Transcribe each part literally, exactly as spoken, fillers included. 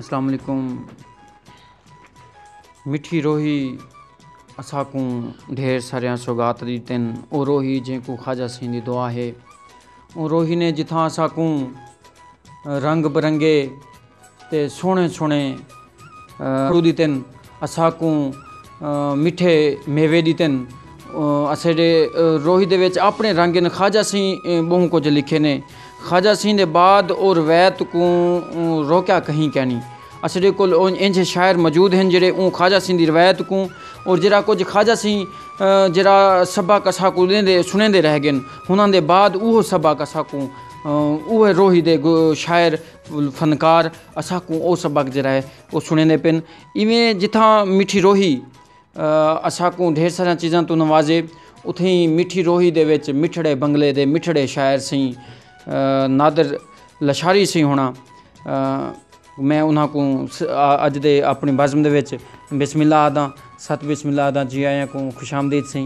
अस्सलाम वालेकुम। मिठी रोही असाकू ढेर सारिया सौगात दीतन। ओ रोही जैको ख्वाजा सिंह दी दुआ है। ओ रोही ने जिथा असाकू रंग बिरंगे ते सोहने सोहने दीतन, असाकू मिठे मेवे दीतन। असेडे रोही दे विच अपने रंग न ख्वाजा सिंह बहुत कुछ लिखे ने। ख्वाजा सिंह दे बाद और रवैत को रोक्या कहीं कहनी। असेडे कोल इंज शायर मौजूद हैं जेड़े ऊँ ख्वाजा सिंह दी रवैत को और जरा कुछ ख्वाजा सिंह जरा सबक असाकू देंदे सुनेंदे रह गए। उन्हां दे बाद उहो सबक असाकू उहे रोही दे शायर फनकार असाकू ओ सबक जरा है वो सुनेंदे पिन। इवें जिथा मिठी रोही असाकू ढेर सारिया चीज़ां तो नवाजे, उथी मिठी रोही दे विच मिठड़े बंगले दे मिठड़े शायर सी नादर लशारी सी होना। मैं उन्हां को अज दे अपनी बज़म दे विच बिस्मिल्लाह आदा, सत बिस्मिल्लाह आदा, जी आया को खुशामदीद सी।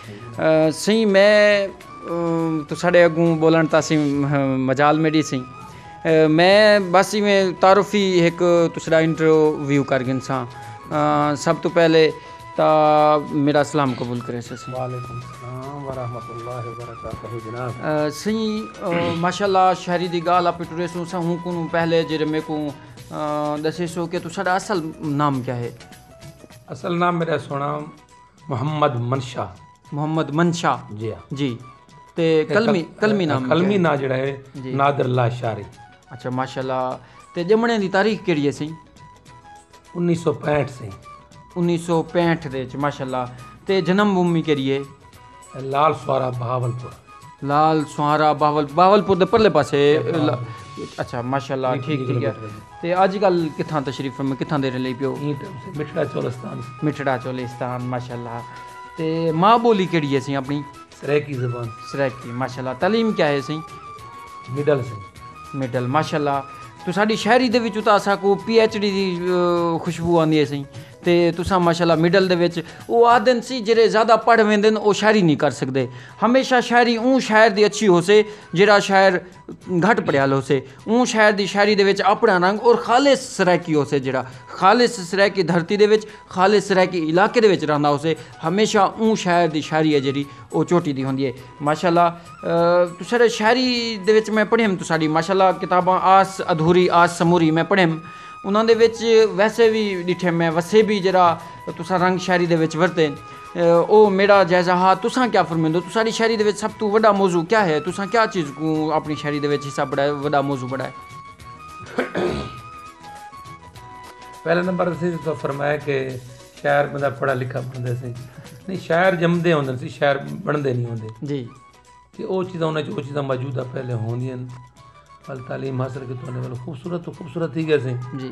सी मैं तो साढ़े अगू बोलन तासी मजाल मेरी सी। मैं बस में तारुफी एक तुसरा इंटरव्यू कर गन सा। सब तो पहले ता मेरा सलाम कबूल करे सी। वालेकुम सलाम व रहमतुल्लाहि व बरकातहू जनाब। सी माशाल्लाह शहरी दी गाल आप टुरे सो सा हूँ को पहले जेरे मेरे को दसे सो कि तुसारा असल नाम क्या है? असल नाम मेरा सोना मोहम्मद मनशा। मोहम्मद मनशा जी हाँ जी। ते कलमी कलमी नाम कलमी ना जड़ा है नादर लाशारी। अच्छा माशाल्लाह। ते जमने दी तारीख केड़ी है सी? उन्नीस सौ पैंठ से उन्नीस सौ पैंठ दे माशाल्लाह। ते जन्म भूमि केड़ी है? लाल सुहारा बहावलपुर। लाल सुहारा बावल बावलपुर दे परले पासे। अच्छा माशाल्लाह ठीक ठीक है। ते अजकल कित्थां तशरीफ में कित्थां दे रही पियो? मिठड़ा चोलिस्तान। मिठड़ा चोलिस्तान माशाल्लाह। ते माँ बोली केड़ी है सी अपनी? सराइकी ज़बान। सराइकी माशाल्लाह। तालीम क्या है सी? मिडल से मिडल माशाल्लाह। तो साडी शहरी दे विच तां असाकू पीएचडी दी खुशबू आंदी है सी। ते तुसा माशाल्लाह मिडल दे विच वो आदन सी जेरे ज़्यादा पढ़ वेंदे वो शायरी नहीं कर सकते। हमेशा शायरी ऊँ शायर दी अच्छी हो से जेड़ा शायर घट पढ़ियाल हो से। ऊँ शायर दी शायरी दे विच अपना रंग और खालिस सराइकी हो से, जेड़ा खालिस सराइकी धरती दे विच खालिस सराइकी इलाके दे विच रहिंदा हो से। हमेशा ऊँ शायर दी शायरी है जेड़ी वो चोटी दी होंदी है माशाल्लाह। तुसारे शायरी दे विच मैं पढ़ियम तुसाडी माशाल्लाह किताबां आस अधूरी आस समूरी मैं पढ़ियम। उन्हां दे विच वैसे भी डिठे मैं वैसे भी जरा तुसा रंग शायरी दे विच वरते ओ मेरा जायज़ा हा। तुसा क्या फरमेंदो तुसारी शायरी दे विच सब तो वड्डा मौजू क्या है? तुसा क्या चीज़ को अपनी शायरी दे विच हिस्सा बढ़ाए वड्डा मौजू बढ़ाए? पहले नंबर से तो फरमाया कि शायर बंदा पढ़ा लिखा बनते से नहीं, शायर जमदे होंदे सी, शायर बनते नहीं होंदे जी। कि वो चीज़ां उन्हें जो चीज़ां मौजूदा पहले होंदियां पल तालीम हासिल की तो वाले खूबसूरत तो खूबसूरत ही गए जी।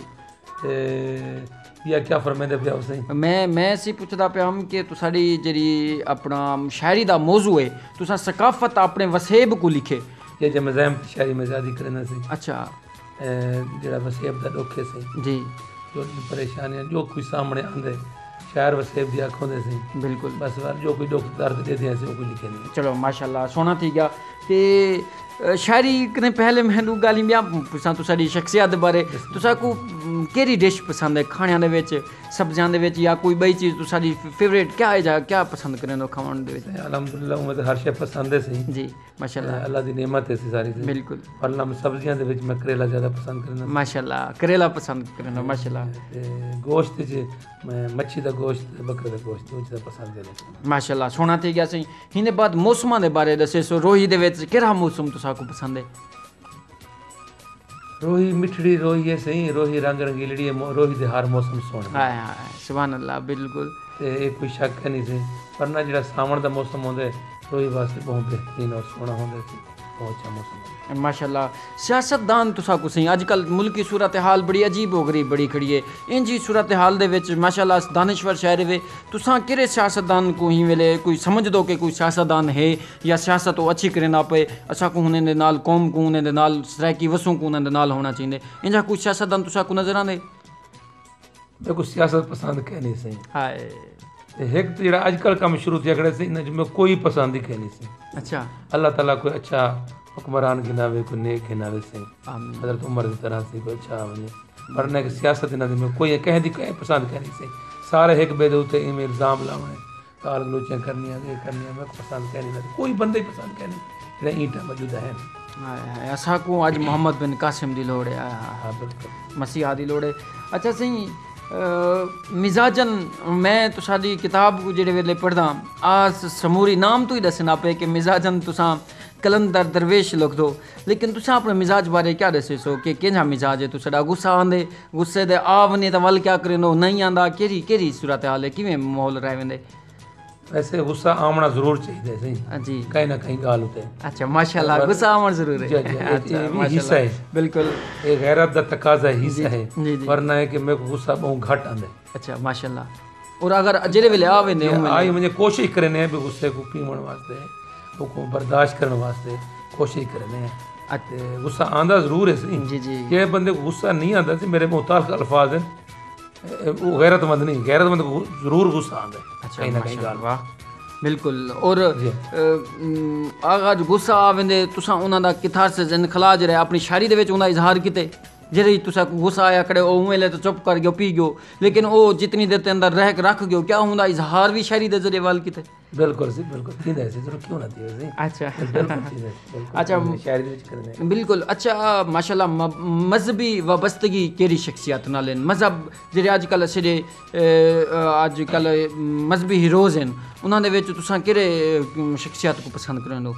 या क्या फरमाते पे उसे? मैं मैं सी पुछदा पे हम कि तुसाडी जेरी अपना शायरी दा मौजू है तुसा सकाफत अपने वसेब को लिखे ये जब मज़ाम शायरी में ज़्यादा करना से। अच्छा जरा वसेब दा डोखे से जी जो परेशानियां जो कोई सामने आंदे शायर वसेब दी आँखों दे से बिल्कुल बस वार जो कोई डोख दर्द दे दिया से वो कोई लिखे नहीं। चलो माशाल्लाह सोना थी गया। ते शायरी कने पहले मैं दू गाली ब्याह पुछां तुसाडी शख्सियत बारे। तुसा को केड़ी डिश पसंद है खाने दे विच सब्जियां दे विच या कोई बई चीज़ तुसाडी फेवरेट क्या है जा क्या पसंद करें दो खावन दे विच? अल्हम्दुलिल्लाह उम्मीद हर शे पसंद है सही जी माशाल्लाह। अल्लाह दी नेमत है सी सारी सी बिल्कुल। पर हम सब्जियां दे विच मैं करेला ज़्यादा पसंद करना माशाल्लाह। करेला पसंद करना माशाल्लाह। गोश्त च मैं मच्छी दा गोश्त बकरे दा गोश्त वो चीज़ पसंद है माशाल्लाह। सोना थी गया सही। हिंदे बाद मौसमां दे बारे दसे सो रोही दे विच केड़ा मौसम तुसा को पसंद है? रोही मिठड़ी रोही है सही, रोही रंग रंगीलड़ी है, रोही दे हर मौसम सोहना। हाय हाय सुभान अल्लाह बिल्कुल। ते कोई शक है नहीं से पर ना जिहड़ा सावण दा मौसम होंदे रोही वास्ते बहुत बेहतरीन और सोहना होंदे सी, बहुत अच्छा मौसम माशाल्लाह। सियासतदान तुसा को सही अजकल मुल्की सूरत हाल बड़ी अजीब हो गई बड़ी खड़ी है। इंजी सूरत हाल दे विच माशाल्लाह दानिश्वर शायर वे तुसा किरे सियासतदान को ही वेले कोई समझ दो कि कोई सियासतदान है या सियासत वो अच्छी करेना पे असा को उन्हें दे नाल कौम को उन्हें दे नाल सराइकी वसों को उन्हें दे नाल होना चाहिए। इंजा कोई सियासतदान तुसा को नजर आंदे? देखो सियासत पसंद कह नहीं सही हाय एक तो जरा अजकल काम शुरू थे अगड़े से इन में कोई पसंद ही कह नहीं सी। अच्छा अल्लाह ताला कोई अच्छा हुक्मरान गिनावे कोई नेक गिनावे से हज़रत उमर की तरह से कोई अच्छा वञे वरना कि सियासत इन्हां दे में कोई कहें दी कहें पसंद कह नहीं सही सारे एक बे दे उत्ते इवें इल्ज़ाम लावणे गाल गलोचियां करनियां ये करनियां मैं पसंद कह नहीं कोई बंदे ही पसंद कह नहीं जेड़ा ईंटा मौजूद है असां को अज मोहम्मद बिन कासिम दी लोड़ है हाँ बिल्कुल मसीहा दी लोड़ है अच्छा सही मिजाजन मैं तुसाडी किताब को जेड़े वेले पढ़दा आस समूरी नाम तो ही दसना पे कि मिजाजन तुसा कलंदर दरवेश लिख दो लेकिन तुसा अपने मिजाज बारे क्या दसे सो कि केंजा मिजाज है तुसाडा गुस्सा आंदे गुस्से दे आवने तो वल क्या करेनो नहीं आंदा केरी केरी सूरत हाल है किवें माहौल रह वेंदे वैसे गुस्सा आमना जरूर चाहिए सही जी कहीं ना कहीं गाल होते अच्छा माशाल्लाह गुस्सा आमना जरूर है अच्छा ये हिस्सा है बिल्कुल ये गैरत दा तकाजा हिस्सा है वरना है कि मेरे को गुस्सा बहुत घट आंदे अच्छा माशाल्लाह और अगर जेरे वेले आ वेंदे आई मुझे कोशिश करने है गुस्से को पीवण वास्ते को बर्दाश्त करने वास्ते कोशिश करने हैं ते गुस्सा आंदा जरूर है सही जी जी जे बंदे को गुस्सा नहीं आंदा सी मेरे मुतालिक अल्फाज हैं वो गैरतमंद नहीं गैरतमंद को जरूर गुस्सा आंदा है कहीं ना कहीं गाल वाह बिल्कुल और आगाज गुस्सा आ वेंदे तुसा उन्हां दा किथार से इनखला जरा अपनी शायरी दे विच उन्हां इजहार कीते जेरे तुसा को गुस्सा आया खड़े ओ उवें ले तो चुप कर गयो पी गयो लेकिन ओ जितनी देर ते अंदर रह के रख गयो क्या हुंदा इजहार भी शायरी दे जरिए वाल कीते बिल्कुल सी बिल्कुल थींदा है जरूर क्यों ना थी वैसे अच्छा बिल्कुल थींदा है अच्छा शायरी दे विच करने बिल्कुल अच्छा माशाल्लाह मजहबी वाबस्तगी केड़ी शख्सियत नाल मजहब जेरे आजकल सिरे आजकल मजहबी हीरोज हैं उन्हां दे विच तुसा केड़े शख्सियत को पसंद करन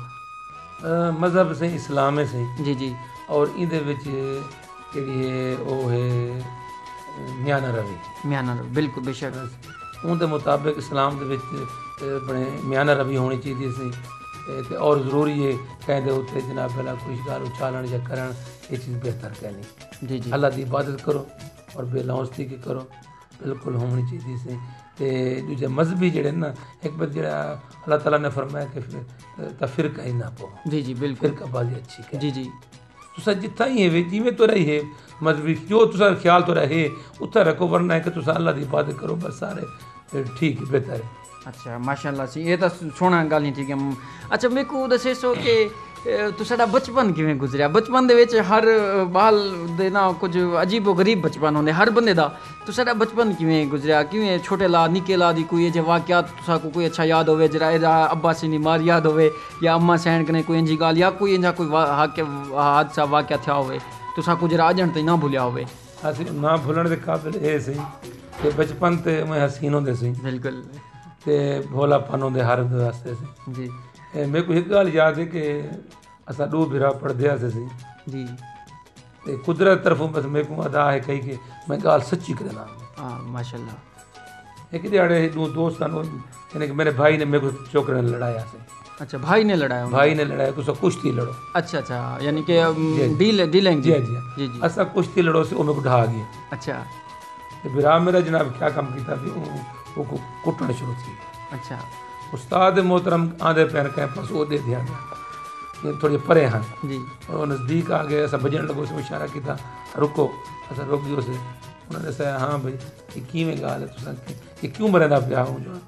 मजहब से इस्लाम है सही जी जी और इहदे विच ਜਿਹੜੀ ਉਹ ਹੈ ਮਿਆਨਾ ਰਵੀ ਮਿਆਨਾ ਰਵੀ ਬਿਲਕੁਲ ਬੇਸ਼ੱਕ ਉਹਦੇ ਮੁਤਾਬਕ ਇਸਲਾਮ ਦੇ ਵਿੱਚ ਆਪਣੇ ਮਿਆਨਾ ਰਵੀ ਹੋਣੀ ਚਾਹੀਦੀ ਸੀ ਤੇ ਔਰ ਜ਼ਰੂਰੀ ਹੈ ਕਹਿੰਦੇ ਉੱਤੇ ਜਨਾਬ ਪਹਿਲਾਂ ਕੋਈ ਸ਼ਿਕਾਰ ਉਛਾਲਣ ਜਾਂ ਕਰਨ ਇਹ ਚੀਜ਼ ਬਿਹਤਰ ਕਹਿਣੀ ਜੀ ਜੀ ਅੱਲਾ ਦੀ ਇਬਾਦਤ ਕਰੋ ਔਰ ਬੇਲੌਂਸਤੀ ਕੀ ਕਰੋ ਬਿਲਕੁਲ ਹੋਣੀ ਚਾਹੀਦੀ ਸੀ ਤੇ ਦੂਜੇ ਮਜ਼ਹਬੀ ਜਿਹੜੇ ਨਾ ਇੱਕ ਵਾਰ ਜਿਹੜਾ ਅੱਲਾਹ ਤਾਲਾ ਨੇ ਫਰਮਾਇਆ ਕਿ ਤਫਰਕਾ ਹੀ ਨਾ ਪੋ ਜੀ ਜੀ ਬਿਲकुल ਫਿਰਕਾਬਾਜ਼ੀ ਅੱਛੀ ਹੈ जी जी तुसा जितना ही है जिमें तो रही है मजहबी जो तुसा ख्याल तो रहे उत्था रखो वरना है कि तुसा अल्लाह की इबादत करो बस सारे ठीक है बेहतर है अच्छा माशाल्लाह सी ये तो सोहना गल ही ठीक है अच्छा मेरे को दसे सो कि तुसाडा बचपन किवें गुजरिया बचपन दे विच हर बाल दे ना कुछ अजीबो गरीब बचपन होंदे हर बंदे दा तुसाडा बचपन किवें गुजरिया किवें छोटे ला निके ला दी कोई जे वाकयात तुसा को कोई अच्छा याद होवे जरा एदा अब्बा से नी मार याद होवे या अम्मा सैन कने कोई इंजी गाल या कोई इंजा कोई हादसा वाकया थया होवे तुसा को जरा अजण ते ना भूलिया होवे असि ना भूलण दे काबिल ए सही कि बचपन ते मैं हसीन होंदे सी बिल्कुल ते भोलापन होंदे हर वास्ते सी जी मेरे को एक गाल याद है कि असां दो बिरा पढ़दे सी जी ते कुदरत तरफों बस मेरे को अदा है कही कि मैं गाल सच्ची करना हाँ माशाल्लाह एक दिहाड़े दो दोस्त यानी कि मेरे भाई ने मेरे को छोकरे ने लड़ाया से अच्छा भाई ने लड़ाया भाई ने लड़ाया तो कुश्ती लड़ो अच्छा अच्छा यानी कि डील डीलिंग जी जी जी जी असा कुश्ती लड़ो से वो मेरे को ढा गया अच्छा ते बिरा मेरा जनाब क्या काम किया भी वो को कुटना शुरू थी अच्छा उस्ताद मोहतरम आंदे पैर कहीं पास वो दे दिया ये थोड़े परे हैं जी और नज़दीक आ गए ऐसा बजन लगो से इशारा किया रुको ऐसा रोक दियो से उन्होंने कहा हाँ भाई ये किवें गाल है तुसा ये क्यों मरना पिया हूँ जो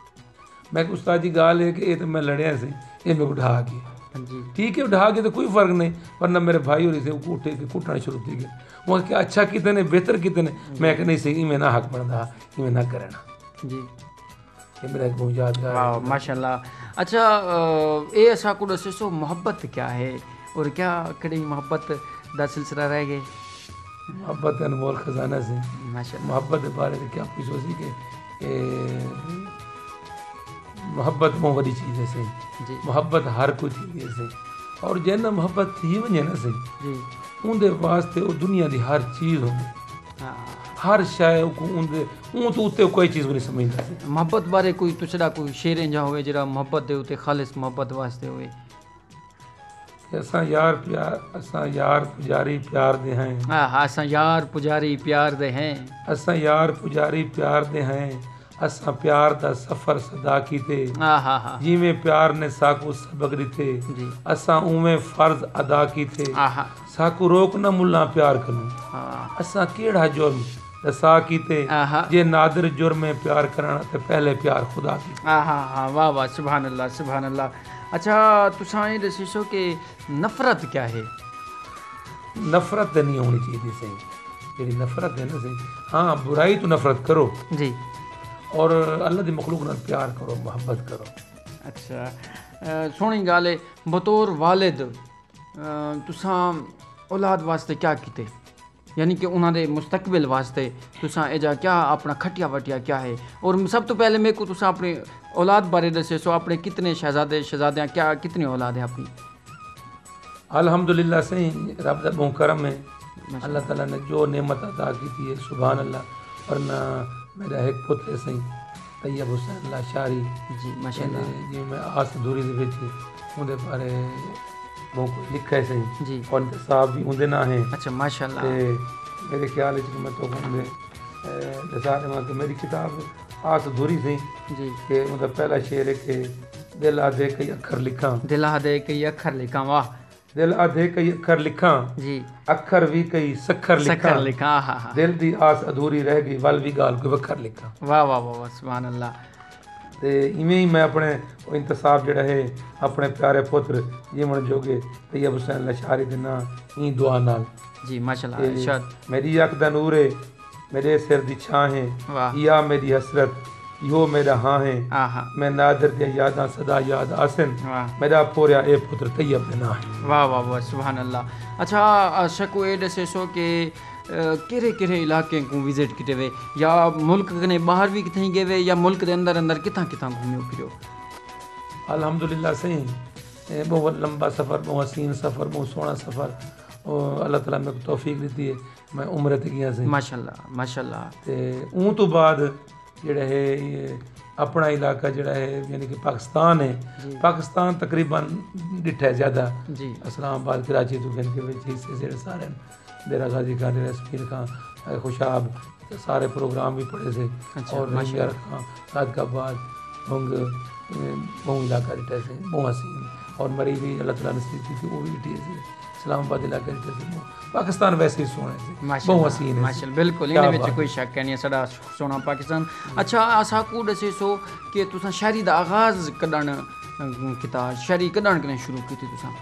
मैं उस्ताद जी गाल है कि ये तो मैं लड़िया से ये मेरे को ढा गया जी ठीक है ढा के तो कोई फ़र्क नहीं वरना मेरे भाई और इसे उठे के कुटना शुरू थी गए वो क्या अच्छा कितने बेहतर कितने मैं नहीं सही मैं ना हक बनता इवें ना करना जी ये मेरा एक बहुत यादगार वाह माशाल्लाह अच्छा ये असा को दसे सो मोहब्बत क्या है और क्या कड़ी मोहब्बत दा सिलसिला रह गए मोहब्बत अनमोल खजाना से माशाल्लाह मोहब्बत के बारे में क्या कुछ सोची कि मोहब्बत बहुत बड़ी चीज़ है सही जी मोहब्बत हर कोई चीज़ है सही और जैन मोहब्बत थी वजे ना सही जी उनके वास्ते वो दुनिया की हर चीज़ होगी हाँ हर शय को उनके ऊँ तो उत्ते कोई चीज़ को नहीं समझता सी मोहब्बत बारे कोई तुसड़ा कोई शेर इंजा होवे जरा मोहब्बत दे उते खालिस मोहब्बत वास्ते होवे असां यार प्यार असां यार पुजारी प्यार दे हैं हाँ हाँ असां यार पुजारी प्यार दे हैं असां यार पुजारी प्यार दे हैं असां प्यार दा सफ़र सदा कीते हाँ हाँ हाँ जिमें प्यार ने साकू सबक दिते जी असां उमें फ़र्ज अदा कीते हाँ हाँ साकू रोक न मुल्ला प्यार करूं हाँ असां केड़ा जुर्म दसा कीते हाँ जे नादिर जुर्म में प्यार करना ते पहले प्यार खुदा की हाँ हाँ हाँ वाह वाह सुभान अल्लाह सुभान अल्लाह अच्छा तुसां ये दसीसो कि नफ़रत क्या है नफरत नहीं होनी चाहिए सही ਜਿਹੜੀ ਨਫ਼ਰਤ है ना सही हाँ बुराई तो नफरत करो जी और अल्लाह दी मखलूक नाल प्यार करो मोहब्बत करो। अच्छा अ, सोहनी गल है बतौर वालिद तुसां औलाद वास्ते क्या कीते यानी कि उन्होंने मुस्तकबिल वास्ते तुसां एजा क्या अपना खटिया वटिया क्या है और सब तो पहले मेरे को तुसां अपनी औलाद बारे दसे सो अपने कितने शहजादे शहजादियाँ क्या कितनी औलाद है अपनी? अल्हम्दुलिल्लाह सही रब दा बहुत करम है अल्लाह ताला ने जो नेमत अता की थी है सुभान अल्लाह। वरना मेरा एक पुत्र सही तैयब हुसैन लाशारी जी माशाअल्लाह जी मैं आस अधूरी दे विच उहदे बारे बहुत कुछ लिखा है सही जी और इंतसाब भी उहदे ना है। अच्छा माशाअल्लाह ते मेरे ख्याल च मैं तो उहदे दसारे मां कि मेरी किताब आस अधूरी थी जी कि मतलब पहला शेर है कि दिल आधे कई अखर लिखा दिल आधे कई अखर लिखा वाह दिल आधे कई अखर लिखा जी अखर भी कई सखर लिखा सखर लिखा हाँ हाँ दिल दी आस अधूरी रह गई वल भी गाल कोई वखर लिखा वाह वाह वाह वाह सुभान अल्लाह। ते इवें ही मैं अपने वो इंतसाब जड़ा है अपने प्यारे पुत्र जीवन जोगे तैयब हुसैन लाशारी दे नां ई दुआ नाल जी माशाअल्लाह इरशाद मेरी अख दा नूर है मेरे सिर दी छां है वाह या मेरी हसरत यो मेरा हाँ है हाँ हाँ मैं नादर दिया यादां सदा याद आसन वाह मेरा पोरिया ए पुत्र तैयब दे नां है। वाह वाह वाह सुभान अल्लाह। अच्छा शकु ए दसे सो के केरे केरे इलाके को विजिट किते वे या मुल्क कने बाहर भी किथे गए वे या मुल्क दे अंदर अंदर किथा किथा घूमियो फिरो? अल्हम्दुलिल्लाह सही बहुत लंबा सफ़र बहुत हसीन सफ़र बहुत सोहना सफ़र और अल्लाह ताला मेरे को तौफीक दी है मैं उम्र ते गया सी माशाअल्लाह माशाअल्लाह। ते उन तो बाद जेड़ा है ये अपना इलाका जेड़ा है यानी कि पाकिस्तान है पाकिस्तान तकरीबन डिठा है ज़्यादा जी इस्लामाबाद कराची तो गिन के विच हिस्से जेड़े सारे डेरा गाजी खान डेरा समीर खान खुशाब सारे प्रोग्राम भी पड़े से अच्छा, और नशियार खान सादकाबाद भंग बहु इलाका डिठा से बहु हसीन और मरी भी अल्लाह ताला नसीब की थी वो भी डिठे से इस्लामाबाद इलाका डिठे से पाकिस्तान वैसे ही सोहना से बहु हसीन है माशाअल्लाह बिल्कुल इन्हें विच कोई शक नहीं है साडा सोना पाकिस्तान। अच्छा असा को दसे सो कि तुसा शायरी दा आगाज कदन किता शायरी कदन कने शुरू कीती तुसा?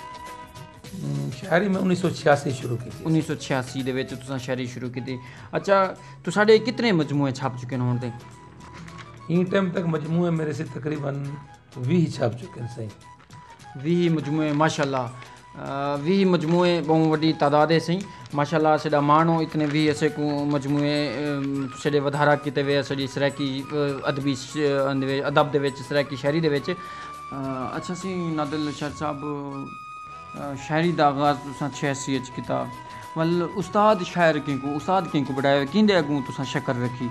शायरी में उन्नीस सौ छियासी शुरू की थी उन्नीस सौ छियासी दे विच तुसा शायरी शुरू कीती। अच्छा तुसाडे कितने मजमूए छप चुके न हुण दे? इन टाइम तक मजमूए मेरे से तकरीबन बीस छप चुके हैं सही बीस मजमूए माशाअल्लाह भी मजमूए बहुत वड्डी तादाद है सही माशाअल्लाह सदा मानो इतने भी ऐसे को मजमूए सड़े वधारा किते वे सड़ी सराकी अदबी अदब दे विच सराकी शायरी दे विच। अच्छा सी नादिल शाह साहब शायरी दा आगाज तुसां छियासी च कीता वल उस्ताद शायर किं को उस्ताद किं को बढ़ाया किंदे अगू तुसां शक्कर रखी?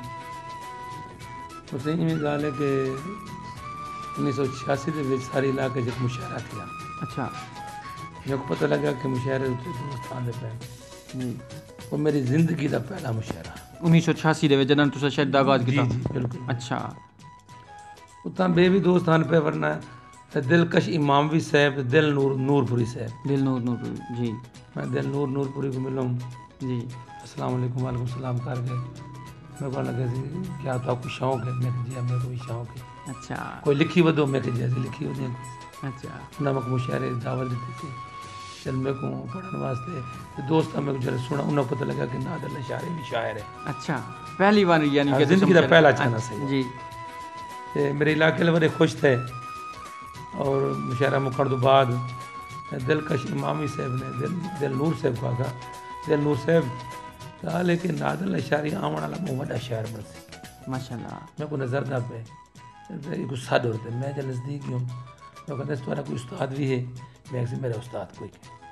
तो सही में गल है कि उन्नीस सौ छियासी के सारे इलाके च मुशायरा किया। अच्छा मेरे को पता लगा कि मुशायरे उत्ते दोस्त आंदे पे वो मेरी जिंदगी का पहला मुशायरा उन्नीस सौ छियासी दे जदन तुसां शायरी दा आगाज कीता? जी जी बिल्कुल। अच्छा उतां बे भी दोस्त आन पे वरना दिलकश इमामवी साहब दिल नूर नूरपुरी साहब दिल नूर नूरपुरी जी मैं दिल नूर नूरपुरी को मिलूँ जी अस्सलाम वालेकुम वालेकुम सलाम कर गए मेरे को लगा जी क्या तो आपको शौक है? मैं जी मेरे को भी शौक है। अच्छा कोई लिखी वधो मैं जैसे लिखी वधे अच्छा नमक मुशायरे दावत दी थी चल मेरे को पढ़ने वास्ते तो दोस्त मेरे को जब सुना उन्हें पता लगा कि नादिल लाशारी भी शायर है। अच्छा पहली बार यानी कि जिंदगी का पहला छाना सही जी ते मेरे इलाके वाले बड़े खुश थे और मुशायरा मुकण तो बाद दिलकश इमामी साहब ने दिल दिल नूर साहब को आखा दिल नूर साहब कहा लेकिन नादिल लाशारी आवन वाला बहुत बड़ा शायर बन सी माशाअल्लाह मैं को नजर ना पे गुस्सा डरते मैं जब नज़दीक हूँ मैं कहते तुम्हारा कोई उस्ताद भी है? मैं से मेरा उस्ताद कोई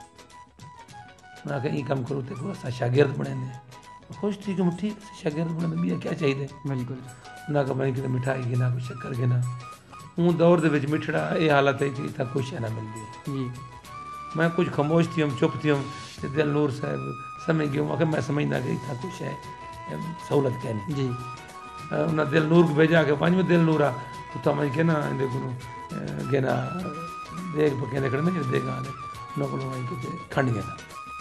उन्हें कहीं कम करो तो असा शागिर्द बने दे खुश थी कि ठीक शागिर्द बने भी क्या चाहिए बिल्कुल उन्हें कहा मैं कि मिठाई गिना कोई शक्कर गिना हूँ दौर दे विच मिठड़ा ये हालत है कि इतना कोई शह ना मिलती है जी मैं कुछ खामोश थी हम चुप थी हम दिल नूर साहब समझ गए आखिर मैं समझना कि इतना कुछ है सहूलत कहनी जी उन्हें दिल नूर को भेजा के पंज में दिल नूर आ तो मैं कहना इंदे को गेना देख पके खड़े ना देगा उन्होंने को वहीं कितने खंड गेना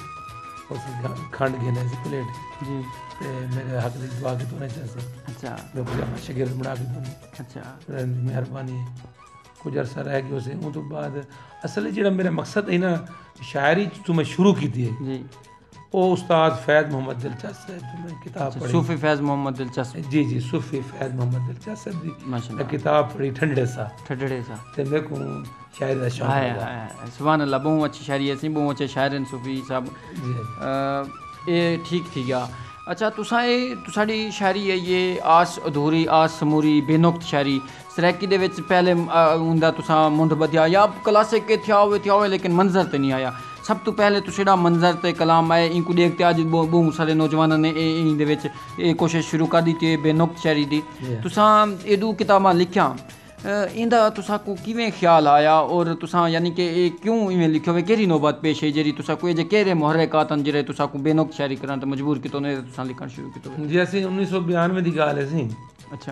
उस खंड गेना इसी प्लेट जी ते मेरे हक की दुआ की तो चाहिए अच्छा मैं पूरा शगिर्द बना के दूँ अच्छा मेहरबानी है कुछ अरसा रह गया उसे उस तो बाद असल जो मेरा मकसद है ना शायरी तो मैं शुरू की थी जी वो उस्ताद फैज़ मोहम्मद दिलचस्प साहब की मैं किताब पढ़ी। सूफी फैज़ मोहम्मद दिलचस्प जी जी सूफी फैज़ मोहम्मद दिलचस्प साहब की माशाल्लाह मैं किताब पढ़ी ठंडे सा ठडड़े सा ते मेरे को शायद दा शौक हाय लगा। हाय सुभान अल्लाह बहुत अच्छी शायरी है बहुत अच्छे शायर हैं सूफी साहब जी ये ठीक थी गया। अच्छा तुसा ये तुसाड़ी शायरी है ये आस अधूरी आस समूरी बेनुक्त शायरी सरैकी दे विच पहले हुंदा तुसा मुंड बधिया या क्लासिक के थिया होवे थिया होवे लेकिन मंजर ते नहीं आया। सब तो पहले तो जेड़ा मंजर ते कलाम आए इनको देखते अज बहुत सारे नौजवानों ने इन दे विच ये कोशिश शुरू कर दी थी बेनुक्त शायरी दी। तुसा एदू किताबां लिखिया इंदा तुसा को किवें ख्याल आया और तुसा यानी कि ये क्यों इवें लिखियो वे केरी नौबत पेश है जेरी तुसा कोई जे केरे मुहर्रिकात न जेरे तुसा को बेनुक्त शायरी करन ते मजबूर कितो ने तुसा लिखण शुरू कितो। जी असीं उन्नीस सौ बयानवे की गाल है सी। अच्छा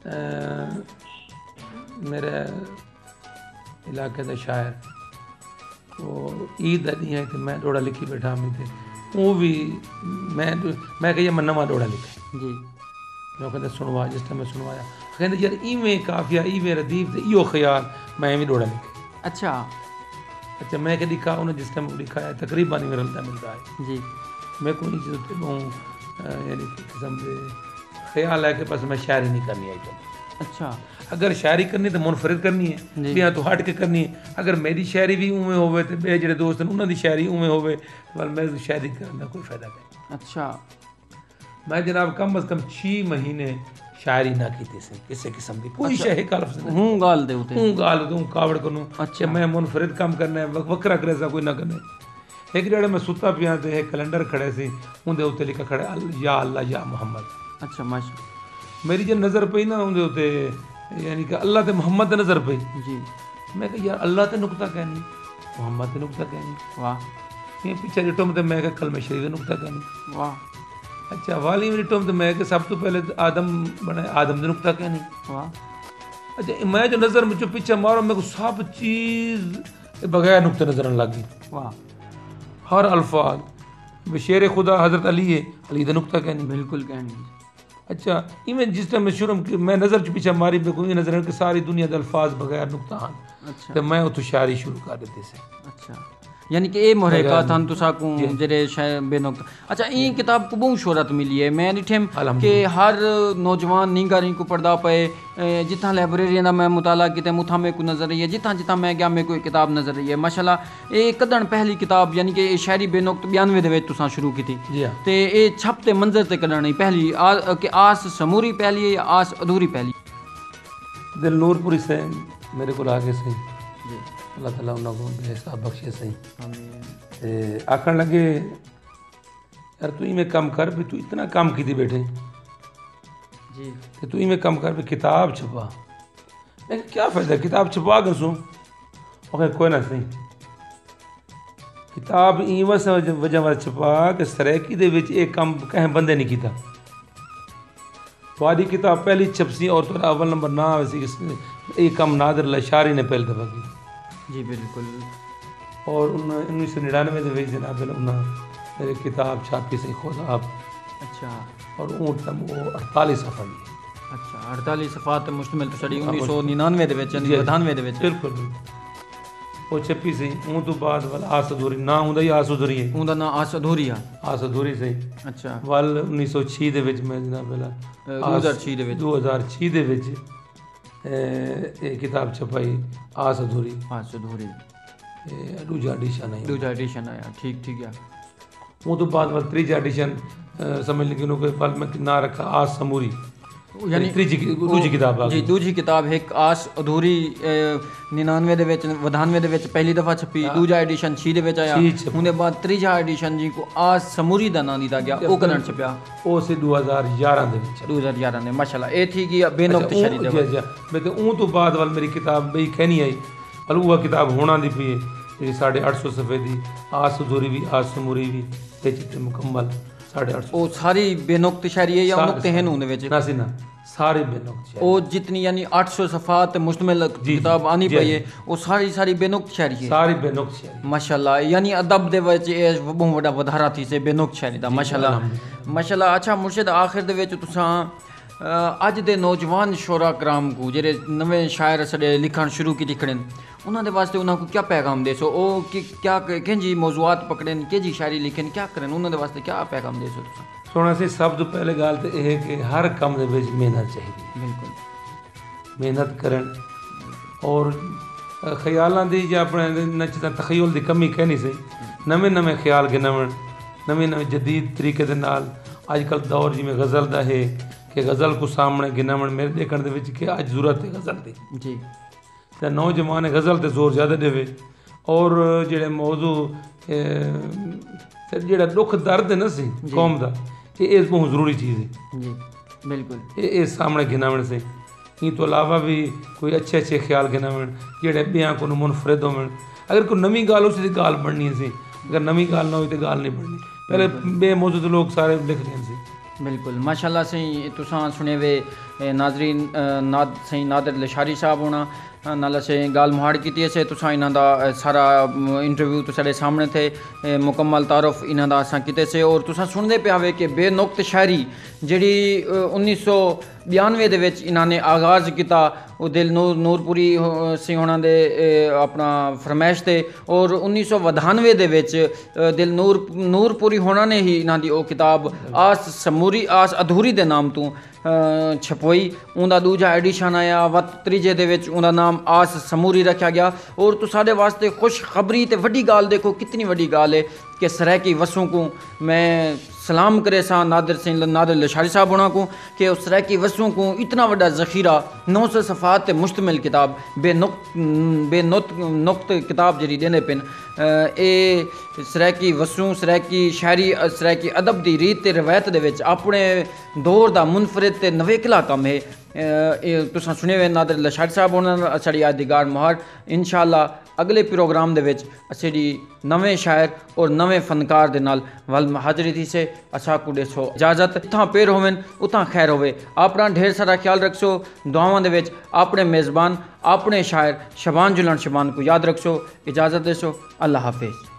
मेरे इलाके के शायर तो ईद दी है तो मैं डोड़ा लिखी बैठा मैं थे वो भी मैं मैं कही मैं नवा डोड़ा लिखा जी मैं कहते सुनवा जिस टाइम मैं सुनवाया कहते यार इवें काफिया इवें रदीफ ते इो ख्याल मैं भी डोड़ा लिखे। अच्छा अच्छा मैं के लिखा उन्हें जिस टाइम लिखा है तकरीबन ही मिलता मिलता है जी मैं को नहीं चीज़ बहुत यानी कि किस्म से ख्याल है कि बस मैं शायरी नहीं करनी आई तो। अच्छा अगर शायरी करनी तो मुनफरिद करनी है बिया तो हट के करनी है। अगर मेरी शायरी भी उवें होवे ते बे जेड़े दोस्त उन्हां दी शायरी उवें होवे पर मैं शायरी करने का कोई फायदा नहीं। अच्छा मैं जनाब कम अज कम छह महीने शायरी ना की सी किसी किस्म की कोई शे एक लफ्ज़ नहीं हूं गाल दे उते हूं गाल दूं कावड़ करूं। अच्छा मैं मुनफरिद काम करना है वक्रा करे सा कोई ना करना। एक जेड़े मैं सुता पिया ते एक कैलेंडर खड़े सी उनदे उत्ते लिखा खड़े या अल्लाह या मोहम्मद। अच्छा माशा मेरी जो नज़र पई ना उनदे उत्ते यानी कि अल्लाह ते मोहम्मद ते नज़र पई जी मैं कहा यार अल्लाह ते नुकता कहनी मोहम्मद ते नुकता कहनी वाह ये पीछे डिटोम ते मैं कहा कलमे शरीफ ते नुकता कहनी वाह अच्छा वाली में डिटोम ते मैं कहा सब तो पहले आदम बने आदम ते नुकता कहनी वाह। अच्छा मैं जो नज़र मुझे पीछे मारो मेरे को सब चीज़ बगैर नुकते नजर आने लगी। वाह हर अल्फाज बशेर खुदा हज़रत अली है अली ते नुकता कहनी बिल्कुल कहनी। अच्छा इवें जिस टाइम मैं शुरू मैं नज़र च पीछे मारी मेरे को ये नज़र कि सारी दुनिया के अल्फाज बगैर नुकता हाँ अच्छा तो मैं उतो शायरी शुरू कर देते से। अच्छा यानी कि ये मुहर्रिकात हन तुसा को जेरे शाय बेनुक्त। अच्छा ई किताब को बहुत शोहरत मिली है मैं निठेम कि हर नौजवान निंगारी को पढ़दा पे जिथा लाइब्रेरी दा मैं मुताला किते मुथा में को नजर रही है जिथा जिथा मैं गया मैं कोई किताब नजर रही है माशाल्लाह। ये कदन पहली किताब यानी कि शायरी बेनुक्त बयानवे दे विच तुसा शुरू की थी ते ये छप ते मंजर ते कदन नहीं पहली आ, कि आस समूरी पहली है या आस अधूरी पहली। दिल नूरपुरी से मेरे को आगे सही अल्लाह ताला उन्होंने को बेहिसाब बख्शे सही ते आखन लगे यार तू इवें कम कर भी तू इतना काम की थी बैठे जी कि तू इवें कम कर भी किताब छपा। मैं क्या फ़ायदा किताब छपा कर सूँ और कोई ना सही किताब इवें से वजह वाला छपा कि सरैकी दे विच एक काम कहें बंदे नहीं किया वादी किताब पहली छपसी और तो अव्वल नंबर ना वैसी एक कम नादर लशारी ने पहले दफा की जी बिल्कुल। और उन्नीस सौ निन्यानवे के जनाब मेरी किताब छापी से खुद आप अच्छा और ऊँट तम वो अड़तालीस सफ़ा की अच्छा अड़तालीस सफ़ात मुश्तमिल तो सड़ी उन्नीस सौ निन्यानवे दे विच अठानवे दे विच बिल्कुल वो छपी सी ऊँ तो बाद वाल आस अधूरी ना उंदा ही आस अधूरी है उंदा ना आस अधूरी है आस अधूरी सही अच्छा वाल उन्नीस सौ छह दे विच मैं जनाब पहला दो हज़ार छह दे विच दो हज़ार छह दे विच ये किताब छपाई आस अधूरी आस अधूरी दूजा एडिशन है दूजा एडिशन आया ठीक ठीक है वो तो बाद में त्रीजा एडिशन समझ लेकिन उन्होंने पल में ना रखा आस समूरी यानी त्रीजी दूजी किताब आ जी दूजी किताब एक आस अधूरी निन्यानवे दे विच वधानवे दे विच पहली दफा छपी दूजा एडिशन छह दे विच आया उनके बाद त्रीजा एडिशन जी को आस समूरी दा नाम दिता गया ओ कदन छपया ओ से दो हज़ार ग्यारह दे विच दो हज़ार ग्यारह ने माशाल्लाह ए थी कि बेनुक्त शरी दे जी जी मैं तो ऊं तो बाद वाल मेरी किताब बई कहनी आई पर वो किताब होना दी पई जी साढ़े आठ सौ सफ़े दी आस अधूरी भी आस समूरी भी ते चित्र मुकम्मल साढ़े आठ सौ ओ सारी बेनुक्त शायरी है या नुक्ते हैं उनके विच ना सी ना सारी बेनुक्त शायरी ओ जितनी यानी आठ सौ सफ़ात मुश्तमिल किताब आनी पई है वो सारी सारी बेनुक्त शायरी है सारी बेनुक्त शायरी माशाल्लाह यानी अदब दे विच ए बहुत बड़ा वधारा थी से बेनुक्त शायरी दा माशाल्लाह माशाल्लाह। अच्छा मुर्शिद आखिर दे विच तुसां अज दे नौजवान शोरा कराम को जेरे नवे शायर सड़े लिखण शुरू की लिखने उन्होंने वास्ते उन्होंने क्या पैगाम दे सो ओ कि क्या कंजी मौजूआत पकड़न केजी शायरी लिखन क्या करन उन्होंने वास्ते क्या पैगाम दे सो सोना सी सब तो पहले गल तो यह है कि हर काम दे विच मेहनत चाहिए बिल्कुल मेहनत करन और ख्यालों की जो अपने नचता तखयल की कमी कहनी सही नवे नवे ख्याल गिनवन नवे नवे जदीद तरीके दे नाल अजकल दौर जिमें गज़ल का है कि गज़ल को सामने गिनवन मेरे देखने दे विच कि अज जरूरत है गज़ल की जी तो नौजवान गज़ल ते जोर ज़्यादा देवे और जेड़े मौजू जेड़ा दुख दर्द है ना सी कौम का ये बहुत ज़रूरी चीज़ है जी बिल्कुल ये सामने गिनावन से इन तो अलावा भी कोई अच्छे अच्छे ख्याल गिनावन जेड़े ब्याह को मुनफरिद होवन अगर कोई नवी गाल उस गाल बननी सी अगर नवी गाल ना हो तो गाल नहीं बननी पहले बेमौजूद लोग सारे लिख रहे सी बिल्कुल माशाल्लाह सही तुसां सुने वे नाजरीन नाद सही नादर लशारी साहब होना नाल असें गाल मुहाड़ कीती असें तुसां इन्हां दा सारा इंटरव्यू तो साढ़े सामने थे मुकम्मल तारुफ इन्हां दा असां कीते से और तुसां सुनदे पे आवे कि बेनुक्त शायरी जेड़ी उन्नीस सौ बयानवे दे विच इन्हां ने आगाज़ किया वो दिल नूर नूरपुरी सिंह होना दे अपना फरमाइश थे और उन्नीस सौ बधानवे दे विच दिल नूर नूरपुरी होना ने ही इन्हां दी ओ किताब आस समूरी आस अधूरी दे नाम तो छपोई उनका दूजा एडिशन आया वत त्रीजे दे विच उनका नाम आस समूरी रखा गया और तो साढ़े वास्ते खुशखबरी ते वड्डी गाल देखो कितनी वड्डी गाल है कि सरायकी वसों को मैं सलाम करे सा नादिर सिंह नादिर लशारी साहब होना को कि उस सरायकी वसों को इतना वड्डा ज़ख़ीरा नौ सौ सफ़ात ते मुश्तमिल किताब बेनुक्त बेनुक्त नुक्त किताब जी देने पिन ए सरायकी वसों सरायकी शायरी सरायकी अदब की रीत ते रवायत दे विच अपने दौर दा मुनफरिद ते नवेकला कम है तुसां सुने वे नादिर लशारी साहब होना साड़ी अज दी गाड़ मुहार इंशाअल्लाह अगले प्रोग्राम दे विच असीं नवे शायर और नवे फनकार दे नाल वल हाज़री थी से असा को देसो इजाज़त इत्थां पेर होवन उतां खैर होवे अपना ढेर सारा ख्याल रखसो दुआवां दे विच अपने मेज़बान अपने शायर शबान जुलन शबान को याद रखसो इजाज़त देसो अल्लाह हाफिज़।